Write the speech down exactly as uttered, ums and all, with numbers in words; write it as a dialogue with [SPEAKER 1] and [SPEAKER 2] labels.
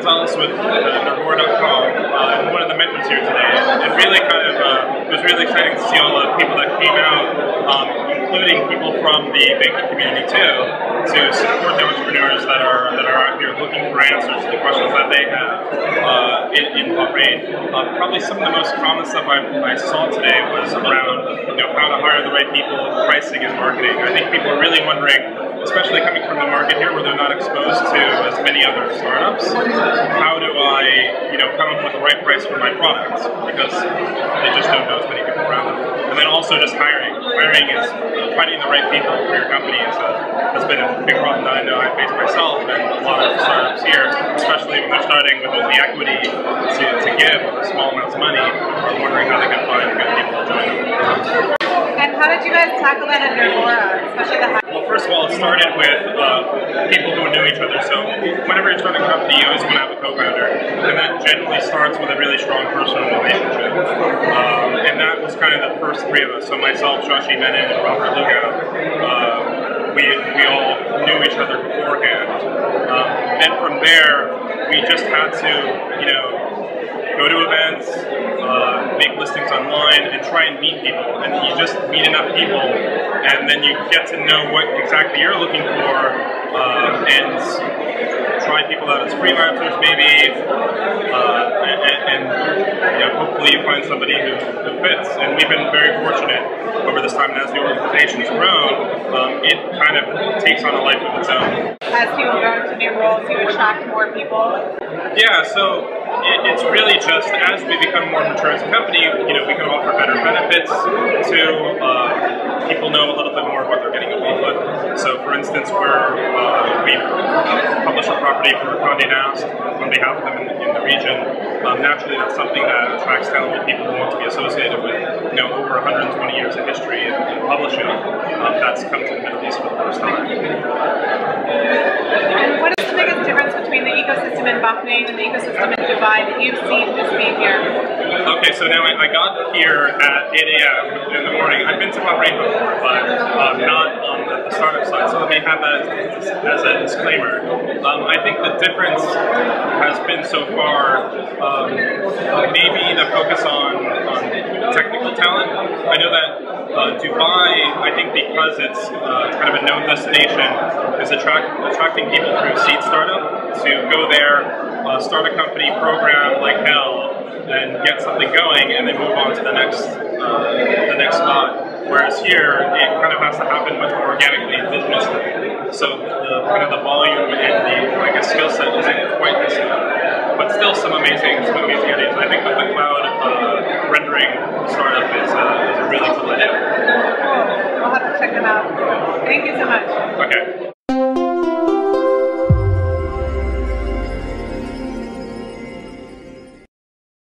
[SPEAKER 1] Gonzalez with uh, Nervora dot com. Uh, I'm one of the mentors here today, and really kind of uh, it was really exciting to see all the people that came out, um, including people from the banking community too, to support the entrepreneurs that are that are out here looking for answers to the questions that they have uh, in, in Bahrain. Uh, probably some of the most common stuff I, I saw today was around you know how to hire the right people, pricing and marketing. I think people are really wondering, especially coming from the market here where they're not exposed to as many other startups, how do I, you know, come up with the right price for my products? Because they just don't know as many people around them. And then also just hiring. Hiring is finding the right people for your company is a, has been a big problem that I know I face myself and a lot of startups here, especially when they're starting with only equity to, to give small amounts of money, are wondering how they can find good people to join them.
[SPEAKER 2] And how did you guys tackle that at Nervora, especially the high?
[SPEAKER 1] Well, first of all, it started with uh, people who knew each other. So whenever you're starting a company, you always want to have a co-founder, and that generally starts with a really strong personal relationship. Um, and that was kind of the first three of us. So myself, Shashi Menon, and Robert Lugo, uh, we we all knew each other beforehand. Um, and from there, we just had to, you know, go to events, uh, make listings online, and try and meet people. And you just meet enough people, and then you get to know what exactly you're looking for, uh, and try people out as freelancers, maybe, uh, and, and you know, hopefully you find somebody who, who fits. And we've been very fortunate over this time, and as the organization's grown, um, it kind of takes on a life of its own.
[SPEAKER 2] As people go into new roles, you attract more people?
[SPEAKER 1] Yeah, so it, it's really just as we become more mature as a company, you know, we can offer better benefits to uh, people know a little bit more of what they're getting away with. So, for instance, we're, uh, we publish a property for Condé Nast on behalf of them in the, in the region. Um, naturally, that's something that attracts talented people who want to be associated with, you know, over one hundred twenty years of history in, in publishing. Um, that's come to the Middle East for the first time.
[SPEAKER 2] And what is the biggest difference between the ecosystem in Bahrain and the ecosystem in Dubai that you've seen just being here?
[SPEAKER 1] Okay, so now I, I got here at eight A M in the morning. I've been to Bahrain before, but um, not on the, the startup side, so let me have that as, as a disclaimer. Um, I think the difference has been so far um, maybe the focus on, on technical talent. I know that uh, Dubai, I think because it's uh, kind of a known destination, is attract, attracting people through seed startup to go there, uh, start a company, program like hell, and get something going, and then move on to the next uh, the next spot. Whereas here, it kind of has to happen much more organically and digitally. So the kind of the volume and the I guess skill set isn't quite the same, but still some amazing some amazing ideas. I think that the cloud uh, rendering startup is, uh, is a really cool idea.
[SPEAKER 2] Cool. We'll have to check them out. Thank you so much.
[SPEAKER 1] Okay.